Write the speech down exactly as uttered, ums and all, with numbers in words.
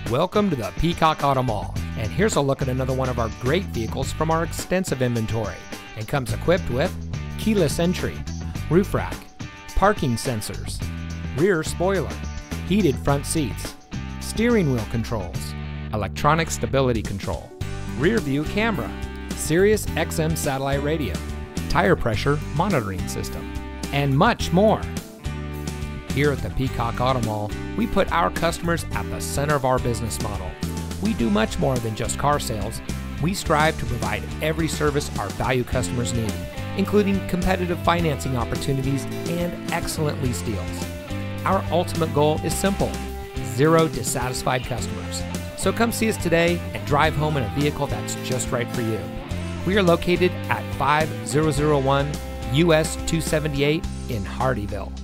Welcome to the Peacock Auto Mall, and here's a look at another one of our great vehicles from our extensive inventory, and comes equipped with keyless entry, roof rack, parking sensors, rear spoiler, heated front seats, steering wheel controls, electronic stability control, rear view camera, Sirius X M satellite radio, tire pressure monitoring system, and much more. Here at the Peacock Auto Mall, we put our customers at the center of our business model. We do much more than just car sales. We strive to provide every service our value customers need, including competitive financing opportunities and excellent lease deals. Our ultimate goal is simple: zero dissatisfied customers. So come see us today and drive home in a vehicle that's just right for you. We are located at five thousand one U S two seventy-eight in Hardeeville.